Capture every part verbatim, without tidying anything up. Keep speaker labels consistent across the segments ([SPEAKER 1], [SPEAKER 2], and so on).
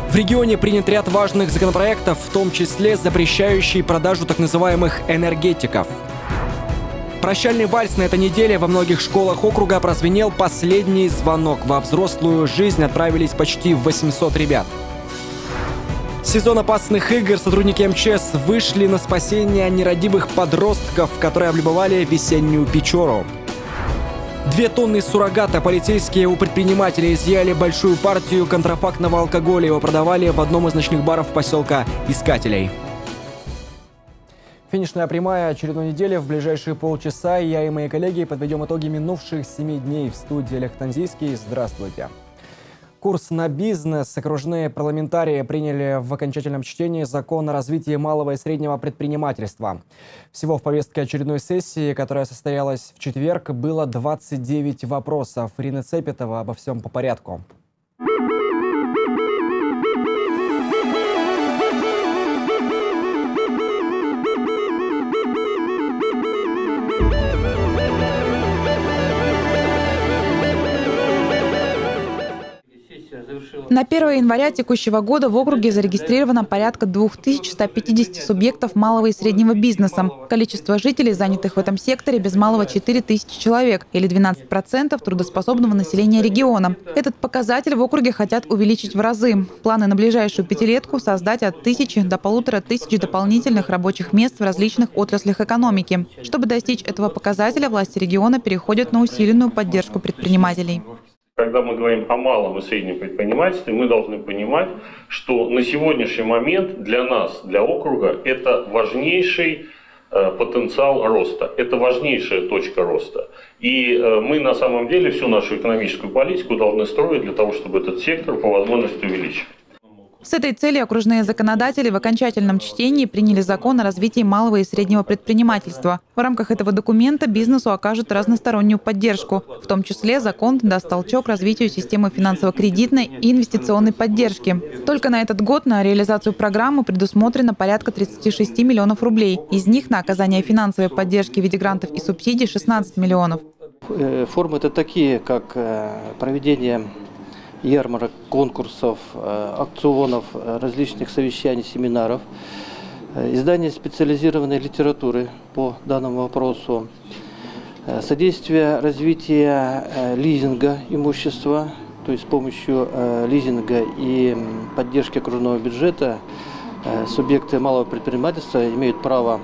[SPEAKER 1] В регионе принят ряд важных законопроектов, в том числе запрещающий продажу так называемых энергетиков. Прощальный вальс на этой неделе во многих школах округа прозвенел последний звонок. Во взрослую жизнь отправились почти восемьсот ребят. Сезон опасных игр сотрудники эм че эс вышли на спасение нерадивых подростков, которые облюбовали весеннюю Печору. Две тонны суррогата полицейские у предпринимателей изъяли большую партию контрафактного алкоголя. Его продавали в одном из ночных баров поселка Искателей. Финишная прямая очередной недели. В ближайшие полчаса я и мои коллеги подведем итоги минувших семи дней. В студии Олег Танзийский. Здравствуйте. Курс на бизнес. Окружные парламентарии приняли в окончательном чтении закон о развитии малого и среднего предпринимательства. Всего в повестке очередной сессии, которая состоялась в четверг, было двадцать девять вопросов. Ирина Цепетова обо всем по порядку.
[SPEAKER 2] На первое января текущего года в округе зарегистрировано порядка двух тысяч ста пятидесяти субъектов малого и среднего бизнеса. Количество жителей, занятых в этом секторе, без малого четыре тысячи человек, или двенадцать процентов трудоспособного населения региона. Этот показатель в округе хотят увеличить в разы. Планы на ближайшую пятилетку – создать от тысячи до полутора тысяч дополнительных рабочих мест в различных отраслях экономики. Чтобы достичь этого показателя, власти региона переходят на усиленную поддержку предпринимателей.
[SPEAKER 3] Когда мы говорим о малом и среднем предпринимательстве, мы должны понимать, что на сегодняшний момент для нас, для округа, это важнейший э, потенциал роста, это важнейшая точка роста. И э, мы на самом деле всю нашу экономическую политику должны строить для того, чтобы этот сектор по возможности увеличивать.
[SPEAKER 2] С этой целью окружные законодатели в окончательном чтении приняли закон о развитии малого и среднего предпринимательства. В рамках этого документа бизнесу окажут разностороннюю поддержку. В том числе закон даст толчок развитию системы финансово-кредитной и инвестиционной поддержки. Только на этот год на реализацию программы предусмотрено порядка тридцати шести миллионов рублей. Из них на оказание финансовой поддержки в виде грантов и субсидий шестнадцать миллионов.
[SPEAKER 4] Формы это такие, как проведение ярмарок, конкурсов, акционов, различных совещаний, семинаров, издание специализированной литературы по данному вопросу, содействие развития лизинга имущества, то есть с помощью лизинга и поддержки окружного бюджета субъекты малого предпринимательства имеют право,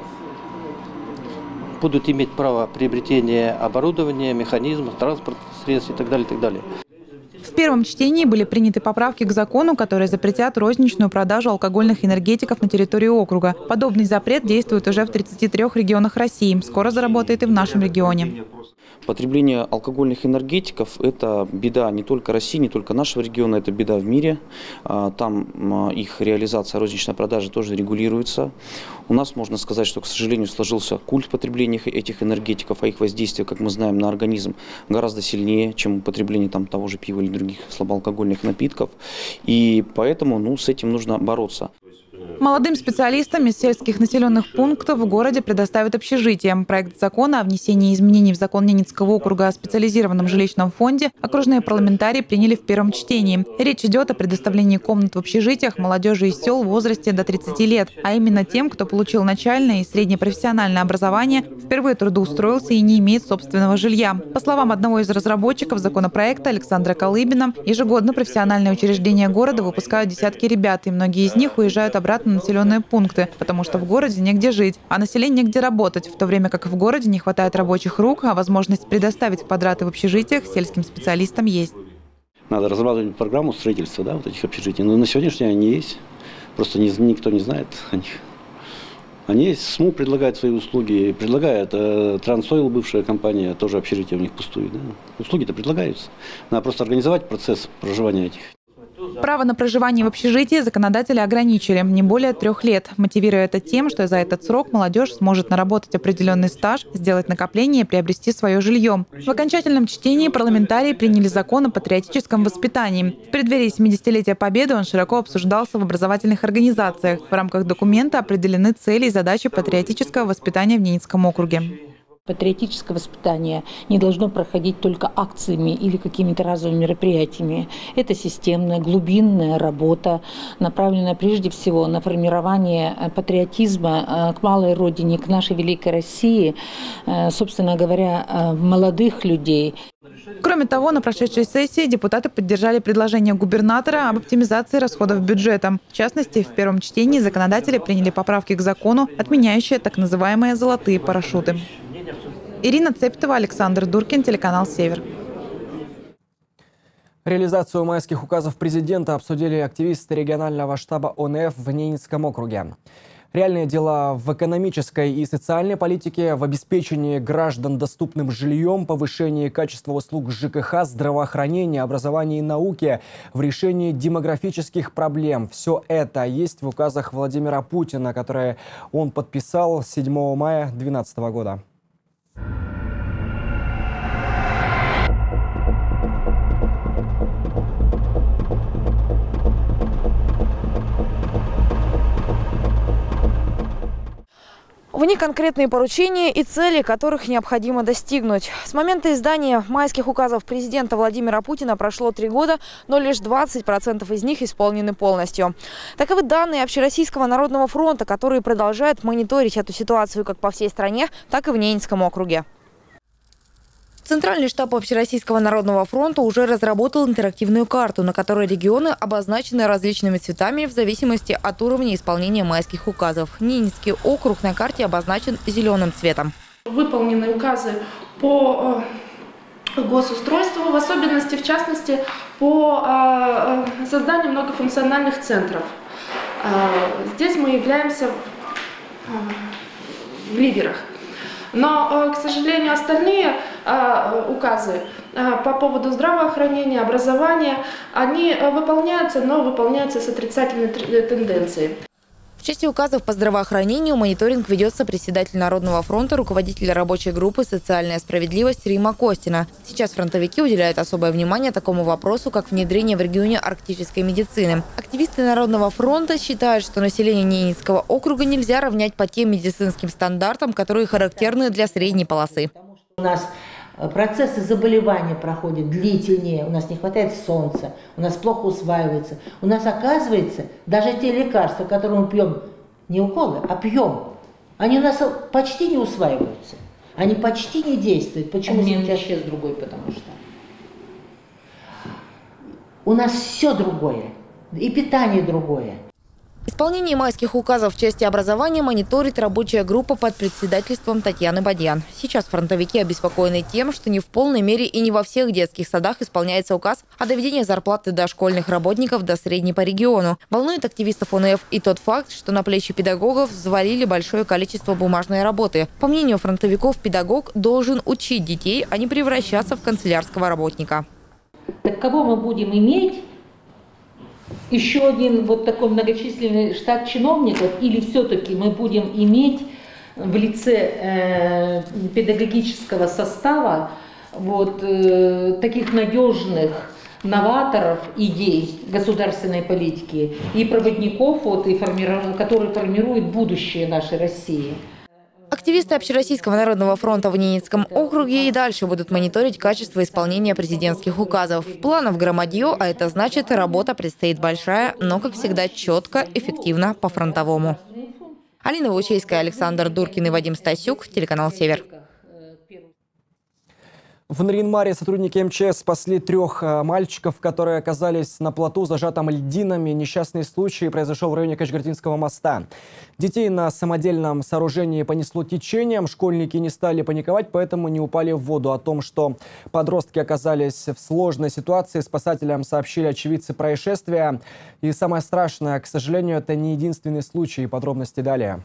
[SPEAKER 4] будут иметь право приобретения оборудования, механизмов, транспортных средств и так далее, и так далее.
[SPEAKER 2] В первом чтении были приняты поправки к закону, которые запретят розничную продажу алкогольных энергетиков на территории округа. Подобный запрет действует уже в тридцати трёх регионах России. Скоро заработает и в нашем регионе.
[SPEAKER 5] Потребление алкогольных энергетиков – это беда не только России, не только нашего региона, это беда в мире. Там их реализация, розничная продажа тоже регулируется. У нас, можно сказать, что, к сожалению, сложился культ потребления этих энергетиков, а их воздействие, как мы знаем, на организм гораздо сильнее, чем потребление там, того же пива или других слабоалкогольных напитков. И поэтому ну, с этим нужно бороться.
[SPEAKER 2] Молодым специалистам из сельских населенных пунктов в городе предоставят общежитие. Проект закона о внесении изменений в закон Ненецкого округа о специализированном жилищном фонде окружные парламентарии приняли в первом чтении. Речь идет о предоставлении комнат в общежитиях молодежи из сел в возрасте до тридцати лет, а именно тем, кто получил начальное и среднее профессиональное образование, впервые трудоустроился и не имеет собственного жилья. По словам одного из разработчиков законопроекта Александра Колыбина, ежегодно профессиональные учреждения города выпускают десятки ребят, и многие из них уезжают обратно на населенные пункты, потому что в городе негде жить, а население негде работать, в то время как в городе не хватает рабочих рук, а возможность предоставить квадраты в общежитиях сельским специалистам есть.
[SPEAKER 6] Надо разрабатывать программу строительства, да, вот этих общежитий, но на сегодняшний день они есть, просто не, никто не знает о них. Они есть, СМУ предлагает свои услуги, предлагает э, Трансойл, бывшая компания, тоже общежитие у них пустует. Да? Услуги-то предлагаются, надо просто организовать процесс проживания этих.
[SPEAKER 2] Право на проживание в общежитии законодатели ограничили не более трех лет, мотивируя это тем, что за этот срок молодежь сможет наработать определенный стаж, сделать накопление и приобрести свое жилье. В окончательном чтении парламентарии приняли закон о патриотическом воспитании. В преддверии семидесятилетия Победы он широко обсуждался в образовательных организациях. В рамках документа определены цели и задачи патриотического воспитания в Ненецком округе.
[SPEAKER 7] Патриотическое воспитание не должно проходить только акциями или какими-то разовыми мероприятиями. Это системная, глубинная работа, направленная прежде всего на формирование патриотизма к малой родине, к нашей великой России, собственно говоря, молодых людей.
[SPEAKER 2] Кроме того, на прошедшей сессии депутаты поддержали предложение губернатора об оптимизации расходов бюджета. В частности, в первом чтении законодатели приняли поправки к закону, отменяющие так называемые «золотые парашюты». Ирина Цепетова, Александр Дуркин, телеканал «Север».
[SPEAKER 1] Реализацию майских указов президента обсудили активисты регионального штаба О Н Ф в Ненецком округе. Реальные дела в экономической и социальной политике, в обеспечении граждан доступным жильем, повышении качества услуг Ж К Х, здравоохранения, образования и науки, в решении демографических проблем. Все это есть в указах Владимира Путина, которые он подписал седьмого мая две тысячи двенадцатого года.
[SPEAKER 8] В них конкретные поручения и цели, которых необходимо достигнуть. С момента издания майских указов президента Владимира Путина прошло три года, но лишь двадцать процентов из них исполнены полностью. Таковы данные Общероссийского народного фронта, которые продолжают мониторить эту ситуацию как по всей стране, так и в Ненецком округе. Центральный штаб Общероссийского народного фронта уже разработал интерактивную карту, на которой регионы обозначены различными цветами в зависимости от уровня исполнения майских указов. Ненецкий округ на карте обозначен зеленым цветом.
[SPEAKER 9] Выполнены указы по госустройству, в особенности, в частности, по созданию многофункциональных центров. Здесь мы являемся в лидерах. Но, к сожалению, остальные э, указы э, по поводу здравоохранения, образования, они выполняются, но выполняются с отрицательной тенденцией.
[SPEAKER 8] В части указов по здравоохранению мониторинг ведется председатель Народного фронта, руководитель рабочей группы «Социальная справедливость» Римма Костина. Сейчас фронтовики уделяют особое внимание такому вопросу, как внедрение в регионе арктической медицины. Активисты Народного фронта считают, что население Ненецкого округа нельзя равнять по тем медицинским стандартам, которые характерны для средней полосы.
[SPEAKER 10] У нас процессы заболевания проходят длительнее, у нас не хватает солнца, у нас плохо усваивается. У нас, оказывается, даже те лекарства, которые мы пьем, не уколы, а пьем, они у нас почти не усваиваются, они почти не действуют. Почему сейчас сейчас другой, потому что у нас все другое, и питание другое.
[SPEAKER 8] Исполнение майских указов в части образования мониторит рабочая группа под председательством Татьяны Бадьян. Сейчас фронтовики обеспокоены тем, что не в полной мере и не во всех детских садах исполняется указ о доведении зарплаты дошкольных работников до средней по региону. Волнует активистов О Н Ф и тот факт, что на плечи педагогов взвалили большое количество бумажной работы. По мнению фронтовиков, педагог должен учить детей, а не превращаться в канцелярского работника.
[SPEAKER 7] Так кого мы будем иметь? Еще один вот такой многочисленный штат чиновников, или все-таки мы будем иметь в лице э, педагогического состава вот, э, таких надежных новаторов идей государственной политики и проводников, вот, и формиру... которые формируют будущее нашей России.
[SPEAKER 8] Активисты Общероссийского народного фронта в Ненецком округе и дальше будут мониторить качество исполнения президентских указов. Планов громадье, а это значит, работа предстоит большая, но, как всегда, четко, эффективно, по-фронтовому. Алина Ваучейская, Александр Дуркин и Вадим Стасюк, телеканал «Север».
[SPEAKER 1] В Нарьян-Маре сотрудники Эм Че Эс спасли трех мальчиков, которые оказались на плоту, зажатом льдинами. Несчастный случай произошел в районе Качгардинского моста. Детей на самодельном сооружении понесло течением. Школьники не стали паниковать, поэтому не упали в воду. О том, что подростки оказались в сложной ситуации, спасателям сообщили очевидцы происшествия. И самое страшное, к сожалению, это не единственный случай. Подробности далее.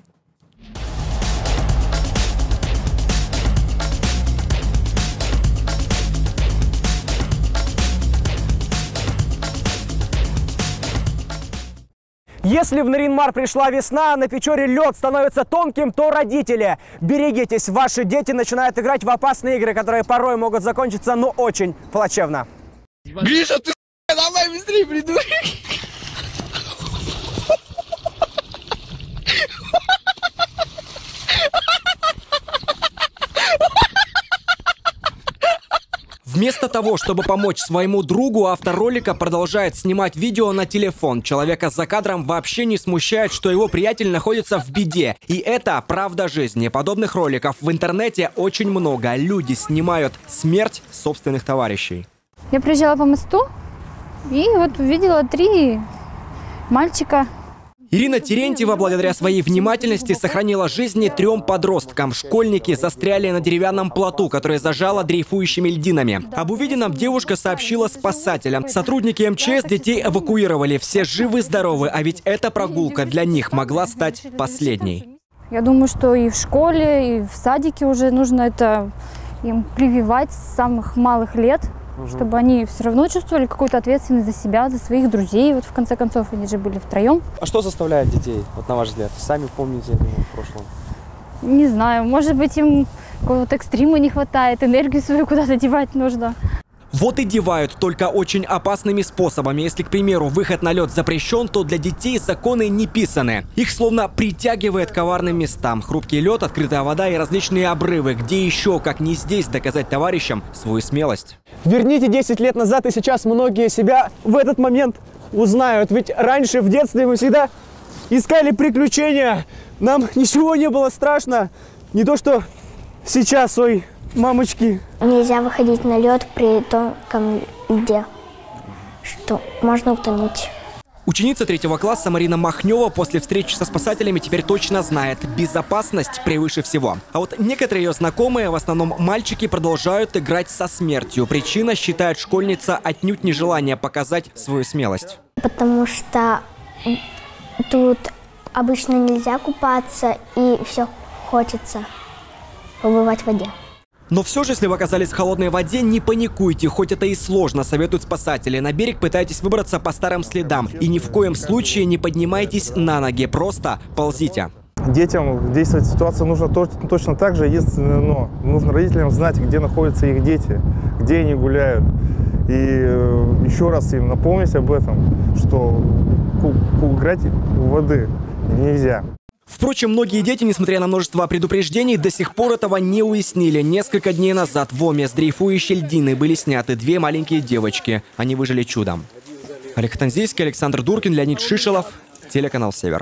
[SPEAKER 11] Если в Нарьян-Мар пришла весна, а на Печоре лед становится тонким, то родители, берегитесь, ваши дети начинают играть в опасные игры, которые порой могут закончиться, ну, очень плачевно.
[SPEAKER 12] Гриша, ты давай быстрее, придурок!
[SPEAKER 1] Вместо того, чтобы помочь своему другу, автор ролика продолжает снимать видео на телефон. Человека за кадром вообще не смущает, что его приятель находится в беде. И это правда жизни. Подобных роликов в интернете очень много. Люди снимают смерть собственных товарищей.
[SPEAKER 13] Я приезжала по мосту и вот увидела три мальчика.
[SPEAKER 1] Ирина Терентьева благодаря своей внимательности сохранила жизни трем подросткам. Школьники застряли на деревянном плоту, который зажало дрейфующими льдинами. Об увиденном девушка сообщила спасателям. Сотрудники эм че эс детей эвакуировали. Все живы-здоровы, а ведь эта прогулка для них могла стать последней.
[SPEAKER 13] Я думаю, что и в школе, и в садике уже нужно это им прививать с самых малых лет. Чтобы они все равно чувствовали какую-то ответственность за себя, за своих друзей. Вот в конце концов, они же были втроем.
[SPEAKER 11] А что заставляет детей, вот на ваш взгляд? Сами помните, я думаю, в прошлом.
[SPEAKER 13] Не знаю, может быть, им какого-то экстрима не хватает, энергию свою куда-то девать нужно.
[SPEAKER 1] Вот и девают, только очень опасными способами. Если, к примеру, выход на лед запрещен, то для детей законы не писаны. Их словно притягивает к коварным местам. Хрупкий лед, открытая вода и различные обрывы. Где еще, как не здесь, доказать товарищам свою смелость?
[SPEAKER 11] Верните десять лет назад, и сейчас многие себя в этот момент узнают. Ведь раньше, в детстве, мы всегда искали приключения. Нам ничего не было страшно. Не то, что сейчас, ой, мамочки.
[SPEAKER 14] Нельзя выходить на лед при тонком льде, что можно утонуть.
[SPEAKER 1] Ученица третьего класса Марина Махнева после встречи со спасателями теперь точно знает – безопасность превыше всего. А вот некоторые ее знакомые, в основном мальчики, продолжают играть со смертью. Причина, считает школьница, отнюдь нежелание показать свою смелость.
[SPEAKER 14] Потому что тут обычно нельзя купаться, и все хочется побывать в воде.
[SPEAKER 1] Но все же, если вы оказались в холодной воде, не паникуйте, хоть это и сложно, советуют спасатели. На берег пытайтесь выбраться по старым следам. И ни в коем случае не поднимайтесь на ноги, просто ползите.
[SPEAKER 15] Детям действовать в ситуации нужно точно так же, единственное, но нужно родителям знать, где находятся их дети, где они гуляют. И еще раз им напомнить об этом, что играть в воды нельзя.
[SPEAKER 1] Впрочем, многие дети, несмотря на множество предупреждений, до сих пор этого не уяснили. Несколько дней назад в Оме с дрейфующей льдины были сняты две маленькие девочки. Они выжили чудом. Олег Танзильский, Александр Дуркин, Леонид Шишелов, телеканал «Север».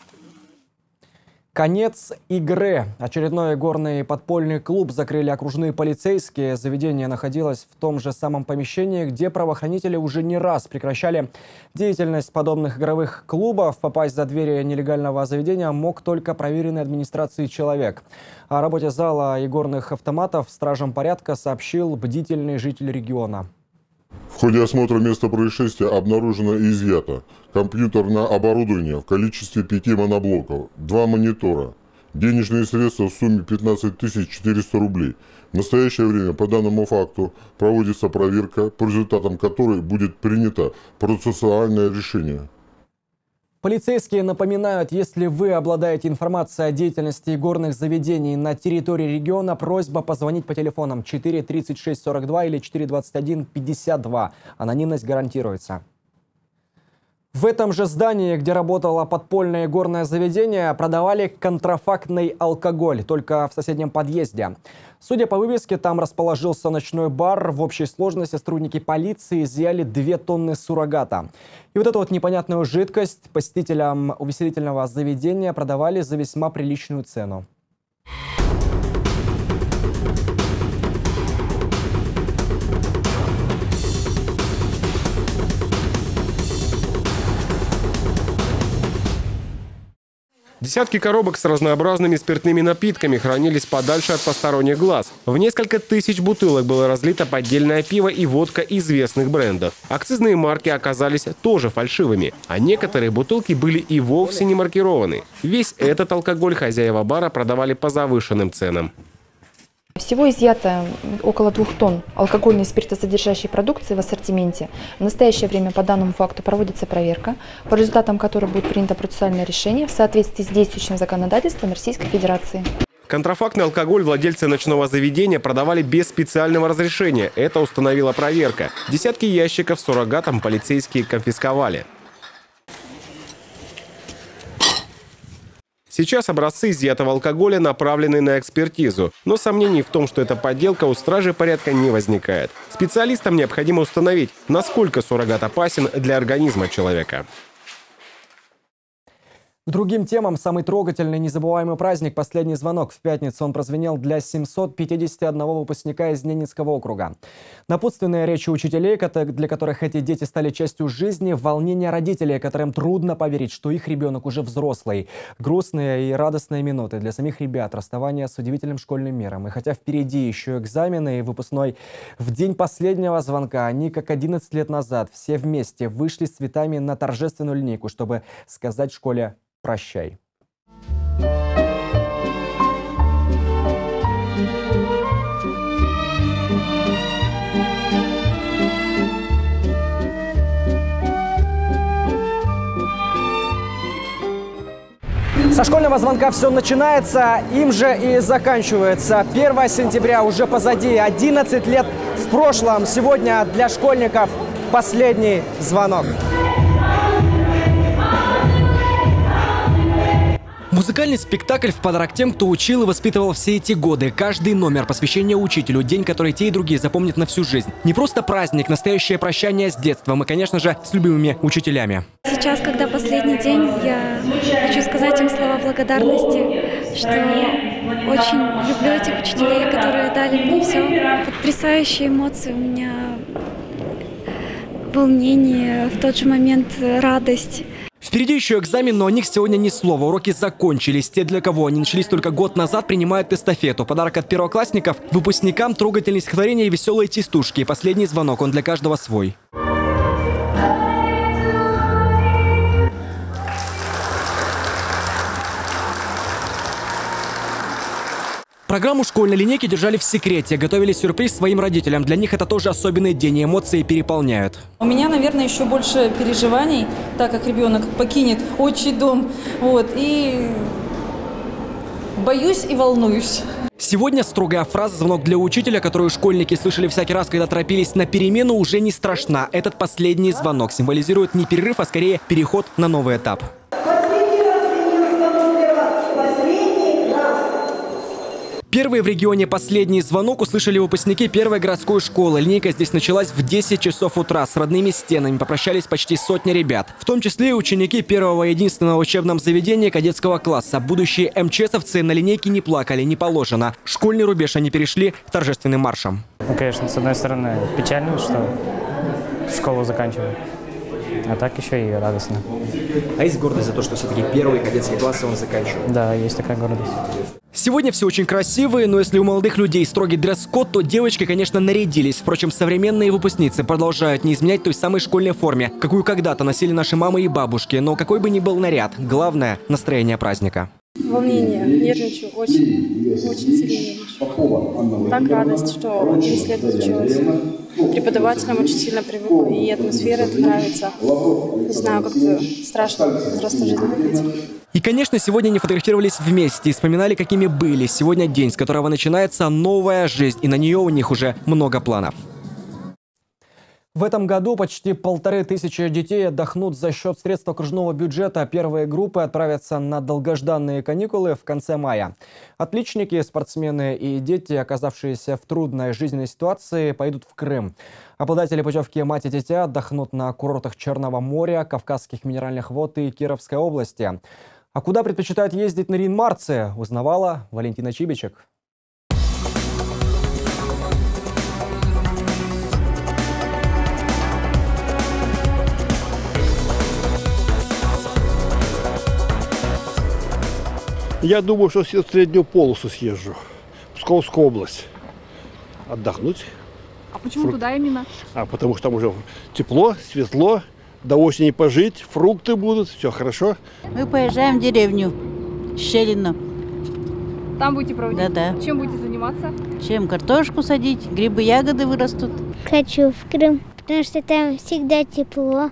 [SPEAKER 11] Конец игры. Очередной горный подпольный клуб закрыли окружные полицейские. Заведение находилось в том же самом помещении, где правоохранители уже не раз прекращали деятельность подобных игровых клубов. Попасть за двери нелегального заведения мог только проверенный администрацией человек. О работе зала и горных автоматов стражам порядка сообщил бдительный житель региона.
[SPEAKER 16] В ходе осмотра места происшествия обнаружено и изъято компьютерное оборудование в количестве пяти моноблоков, два монитора, денежные средства в сумме пятнадцать тысяч четыреста рублей. В настоящее время по данному факту проводится проверка, по результатам которой будет принято процессуальное решение.
[SPEAKER 11] Полицейские напоминают, если вы обладаете информацией о деятельности горных заведений на территории региона, просьба позвонить по телефонам четыре тридцать шесть сорок два или четыре двадцать один пятьдесят два. Анонимность гарантируется. В этом же здании, где работало подпольное горное заведение, продавали контрафактный алкоголь, только в соседнем подъезде. Судя по вывеске, там расположился ночной бар. В общей сложности сотрудники полиции изъяли две тонны суррогата. И вот эту вот непонятную жидкость посетителям увеселительного заведения продавали за весьма приличную цену.
[SPEAKER 17] Десятки коробок с разнообразными спиртными напитками хранились подальше от посторонних глаз. В несколько тысяч бутылок было разлито поддельное пиво и водка известных брендов. Акцизные марки оказались тоже фальшивыми, а некоторые бутылки были и вовсе не маркированы. Весь этот алкоголь хозяева бара продавали по завышенным ценам.
[SPEAKER 18] Всего изъято около двух тонн алкогольной спиртосодержащей продукции в ассортименте. В настоящее время по данному факту проводится проверка, по результатам которой будет принято процессуальное решение в соответствии с действующим законодательством Российской Федерации.
[SPEAKER 17] Контрафактный алкоголь владельцы ночного заведения продавали без специального разрешения. Это установила проверка. Десятки ящиков с суррогатом полицейские конфисковали. Сейчас образцы изъятого алкоголя направлены на экспертизу, но сомнений в том, что это подделка, у стражи порядка не возникает. Специалистам необходимо установить, насколько суррогат опасен для организма человека.
[SPEAKER 11] К другим темам самый трогательный, незабываемый праздник «Последний звонок». В пятницу он прозвенел для семисот пятидесяти одного выпускника из Ненецкого округа. Напутственные речи учителей, для которых эти дети стали частью жизни, волнение родителей, которым трудно поверить, что их ребенок уже взрослый. Грустные и радостные минуты для самих ребят, расставание с удивительным школьным миром. И хотя впереди еще экзамены и выпускной, в день последнего звонка они, как одиннадцать лет назад, все вместе вышли с цветами на торжественную линейку, чтобы сказать школе «Прощай». Со школьного звонка все начинается, им же и заканчивается. первое сентября уже позади, одиннадцать лет в прошлом. Сегодня для школьников последний звонок. Музыкальный спектакль в подарок тем, кто учил и воспитывал все эти годы. Каждый номер посвящения учителю, день, который те и другие запомнят на всю жизнь. Не просто праздник, настоящее прощание с детством и, конечно же, с любимыми учителями.
[SPEAKER 19] Сейчас, когда последний день, я хочу сказать им слова благодарности, что очень люблю этих учителей, которые дали мне все. Потрясающие эмоции у меня, волнение, в тот же момент радость.
[SPEAKER 11] Впереди еще экзамен, но о них сегодня ни слова. Уроки закончились. Те, для кого они начались только год назад, принимают эстафету. Подарок от первоклассников – выпускникам трогательные стихотворения и веселые частушки. Последний звонок, он для каждого свой. Программу школьной линейки держали в секрете, готовили сюрприз своим родителям. Для них это тоже особенный день, и эмоции переполняют.
[SPEAKER 20] У меня, наверное, еще больше переживаний, так как ребенок покинет отчий дом. Вот, и боюсь и волнуюсь.
[SPEAKER 11] Сегодня строгая фраза «звонок для учителя», которую школьники слышали всякий раз, когда торопились на перемену, уже не страшна. Этот последний звонок символизирует не перерыв, а скорее переход на новый этап. Первый в регионе последний звонок услышали выпускники первой городской школы. Линейка здесь началась в десять часов утра. С родными стенами попрощались почти сотня ребят. В том числе и ученики первого и единственного учебного заведения кадетского класса. Будущие МЧСовцы на линейке не плакали, не положено. Школьный рубеж они перешли торжественным маршем.
[SPEAKER 21] Ну, конечно, с одной стороны печально, что школу заканчиваю. А так еще и радостно.
[SPEAKER 11] А есть гордость за то, что все-таки первый кадетский класс он заканчивает?
[SPEAKER 21] Да, есть такая гордость.
[SPEAKER 11] Сегодня все очень красивые, но если у молодых людей строгий дресс-код, то девочки, конечно, нарядились. Впрочем, современные выпускницы продолжают не изменять той самой школьной форме, какую когда-то носили наши мамы и бабушки. Но какой бы ни был наряд, главное – настроение праздника.
[SPEAKER 22] Волнение, нервничаю, очень, очень сильно нервничаю. Так радость, что одиннадцать лет училась. Преподавателям очень сильно привыкла, и атмосфера это нравится. Не знаю, как-то страшно взрослой жизни быть.
[SPEAKER 11] И, конечно, сегодня они фотографировались вместе и вспоминали, какими были. Сегодня день, с которого начинается новая жизнь, и на нее у них уже много планов. В этом году почти полторы тысячи детей отдохнут за счет средств окружного бюджета. Первые группы отправятся на долгожданные каникулы в конце мая. Отличники, спортсмены и дети, оказавшиеся в трудной жизненной ситуации, пойдут в Крым. Обладатели путевки «Мать и дитя» отдохнут на курортах Черного моря, Кавказских минеральных вод и Кировской области. А куда предпочитают ездить наринмарцы, узнавала Валентина Чибичек.
[SPEAKER 23] Я думаю, что в среднюю полосу съезжу, Псковскую область, отдохнуть.
[SPEAKER 24] А почему Фру... туда именно?
[SPEAKER 23] А потому что там уже тепло, светло, до осени пожить, фрукты будут, все хорошо.
[SPEAKER 25] Мы поезжаем в деревню Щелино.
[SPEAKER 24] Там будете проводить?
[SPEAKER 25] Да-да.
[SPEAKER 24] Чем будете заниматься?
[SPEAKER 25] Чем? Картошку садить, грибы, ягоды вырастут.
[SPEAKER 14] Хочу в Крым, потому что там всегда тепло.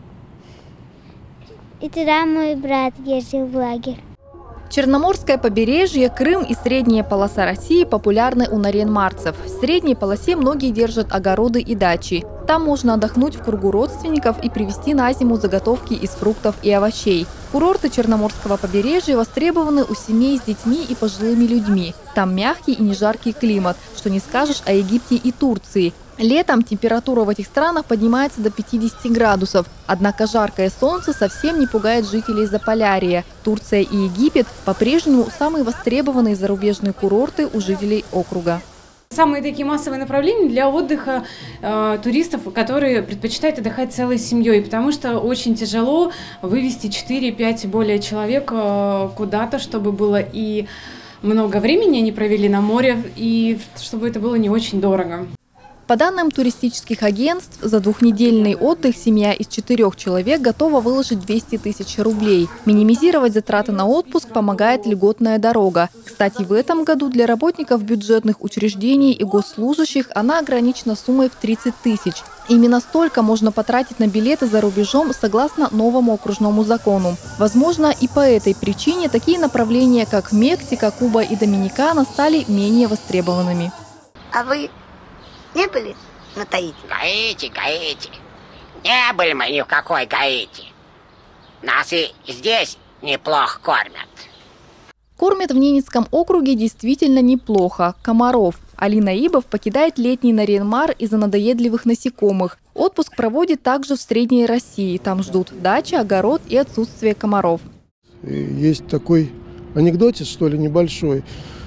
[SPEAKER 14] И туда мой брат ездил в лагерь.
[SPEAKER 18] Черноморское побережье, Крым и средняя полоса России популярны у наринмарцев. В средней полосе многие держат огороды и дачи.
[SPEAKER 2] Там можно отдохнуть в кругу родственников и привезти на зиму заготовки из фруктов и овощей. Курорты Черноморского побережья востребованы у семей с детьми и пожилыми людьми. Там мягкий и не жаркий климат, что не скажешь о Египте и Турции. Летом температура в этих странах поднимается до пятидесяти градусов. Однако жаркое солнце совсем не пугает жителей Заполярья. Турция и Египет по-прежнему самые востребованные зарубежные курорты у жителей округа.
[SPEAKER 3] Самые такие массовые направления для отдыха э, туристов, которые предпочитают отдыхать целой семьей, потому что очень тяжело вывести четыре-пять более человек э, куда-то, чтобы было и много времени они провели на море, и чтобы это было не очень дорого.
[SPEAKER 2] По данным туристических агентств, за двухнедельный отдых семья из четырех человек готова выложить двести тысяч рублей. Минимизировать затраты на отпуск помогает льготная дорога. Кстати, в этом году для работников бюджетных учреждений и госслужащих она ограничена суммой в тридцать тысяч. Именно столько можно потратить на билеты за рубежом согласно новому окружному закону. Возможно, и по этой причине такие направления, как Мексика, Куба и Доминикана, стали менее востребованными.
[SPEAKER 4] А вы не были на Таити?
[SPEAKER 5] Гаити, Гаити. Не были мы ни в какой Гаити. Нас и здесь неплохо кормят.
[SPEAKER 2] Кормят в Ненецком округе действительно неплохо. Комаров. Алина Ибов покидает летний Нарьян-Мар из-за надоедливых насекомых. Отпуск проводит также в Средней России. Там ждут дача, огород и отсутствие комаров.
[SPEAKER 6] Есть такой анекдотец, что ли, небольшой.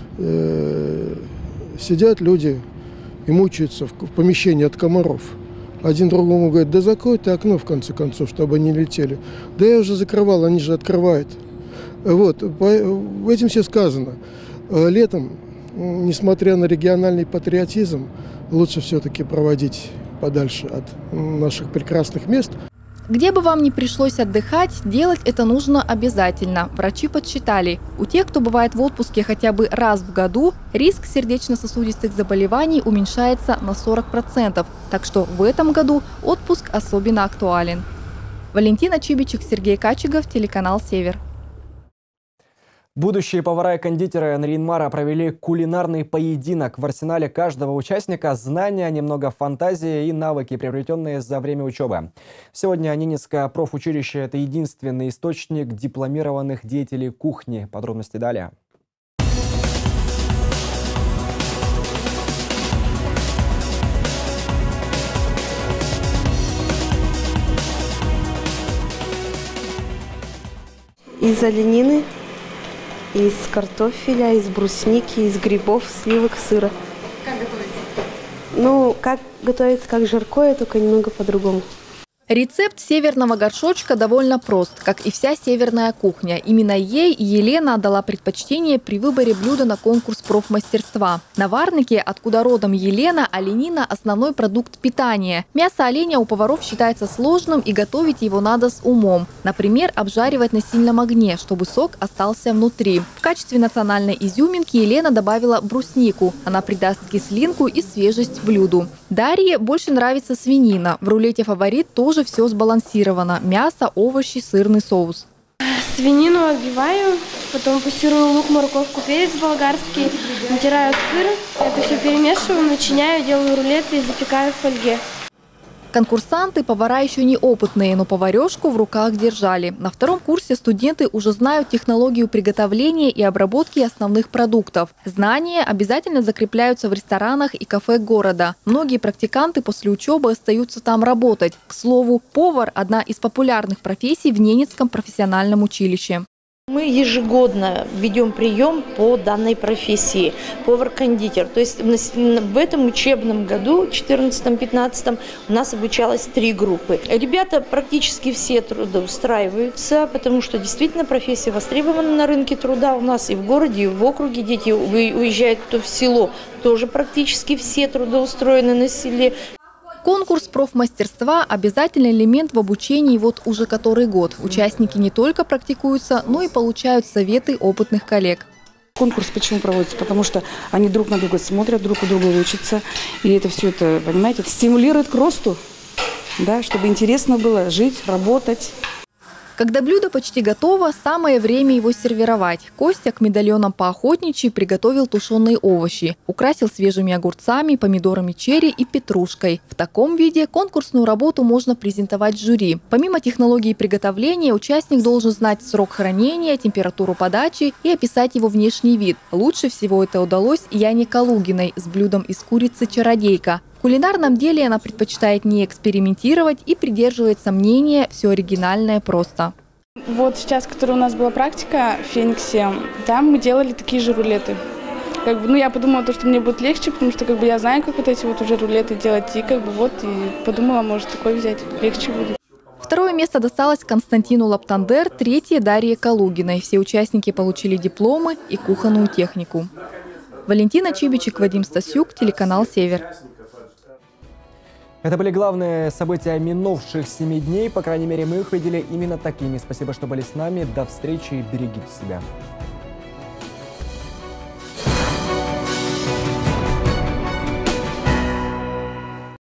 [SPEAKER 6] Сидят люди и мучаются в помещении от комаров. Один другому говорит: да закрой ты окно, в конце концов, чтобы они летели. Да я уже закрывал, они же открывают. Вот, этим все сказано. Летом, несмотря на региональный патриотизм, лучше все-таки проводить подальше от наших прекрасных мест.
[SPEAKER 2] Где бы вам ни пришлось отдыхать, делать это нужно обязательно. Врачи подсчитали, у тех, кто бывает в отпуске хотя бы раз в году, риск сердечно-сосудистых заболеваний уменьшается на сорок процентов. Так что в этом году отпуск особенно актуален. Валентина Чибичек, Сергей Качегов, телеканал «Север».
[SPEAKER 11] Будущие повара и кондитеры Нарьян-Мара провели кулинарный поединок. В арсенале каждого участника знания, немного фантазии и навыки, приобретенные за время учебы. Сегодня Ненецкое профучилище – это единственный источник дипломированных деятелей кухни. Подробности далее.
[SPEAKER 26] Из оленины, из картофеля, из брусники, из грибов, сливок, сыра.
[SPEAKER 24] Как готовится?
[SPEAKER 26] Ну, как готовится, как жаркое, только немного по-другому.
[SPEAKER 2] Рецепт северного горшочка довольно прост, как и вся северная кухня. Именно ей Елена отдала предпочтение при выборе блюда на конкурс профмастерства. На Варнике, откуда родом Елена, оленина – основной продукт питания. Мясо оленя у поваров считается сложным, и готовить его надо с умом. Например, обжаривать на сильном огне, чтобы сок остался внутри. В качестве национальной изюминки Елена добавила бруснику. Она придаст кислинку и свежесть блюду. Дарье больше нравится свинина. В рулете фаворит тоже все сбалансировано. Мясо, овощи, сырный соус.
[SPEAKER 26] Свинину отбиваю, потом пассирую лук, морковку, перец болгарский, натираю сыр, это все перемешиваю, начиняю, делаю рулеты и запекаю в фольге.
[SPEAKER 2] Конкурсанты – повара еще не опытные, но поварешку в руках держали. На втором курсе студенты уже знают технологию приготовления и обработки основных продуктов. Знания обязательно закрепляются в ресторанах и кафе города. Многие практиканты после учебы остаются там работать. К слову, повар – одна из популярных профессий в Ненецком профессиональном училище.
[SPEAKER 26] Мы ежегодно ведем прием по данной профессии, повар-кондитер. То есть в этом учебном году, четырнадцатом-пятнадцатом, у нас обучалось три группы. Ребята практически все трудоустраиваются, потому что действительно профессия востребована на рынке труда у нас и в городе, и в округе. Дети уезжают кто в село, тоже практически все трудоустроены на селе.
[SPEAKER 2] Конкурс профмастерства – обязательный элемент в обучении вот уже который год. Участники не только практикуются, но и получают советы опытных коллег.
[SPEAKER 27] Конкурс почему проводится? Потому что они друг на друга смотрят, друг у друга учатся. И это все это, понимаете, стимулирует к росту, да, чтобы интересно было жить, работать.
[SPEAKER 2] Когда блюдо почти готово, самое время его сервировать. Костя к медальонам по-охотничьи приготовил тушеные овощи. Украсил свежими огурцами, помидорами черри и петрушкой. В таком виде конкурсную работу можно презентовать жюри. Помимо технологии приготовления, участник должен знать срок хранения, температуру подачи и описать его внешний вид. Лучше всего это удалось Яне Калугиной с блюдом из курицы «Чародейка». В кулинарном деле она предпочитает не экспериментировать и придерживается мнения «все оригинальное просто».
[SPEAKER 22] Вот сейчас, которая у нас была практика в Фениксе, там мы делали такие же рулеты. Как бы, ну, я подумала, то, что мне будет легче, потому что как бы, я знаю, как вот эти вот уже рулеты делать. И как бы вот, и подумала, может, такой взять, легче будет.
[SPEAKER 2] Второе место досталось Константину Лаптандер, третье – Дарье Калугиной. Все участники получили дипломы и кухонную технику. Валентина Чибичек, Вадим Стасюк, телеканал «Север».
[SPEAKER 11] Это были главные события минувших семи дней. По крайней мере, мы их видели именно такими. Спасибо, что были с нами. До встречи и берегите себя.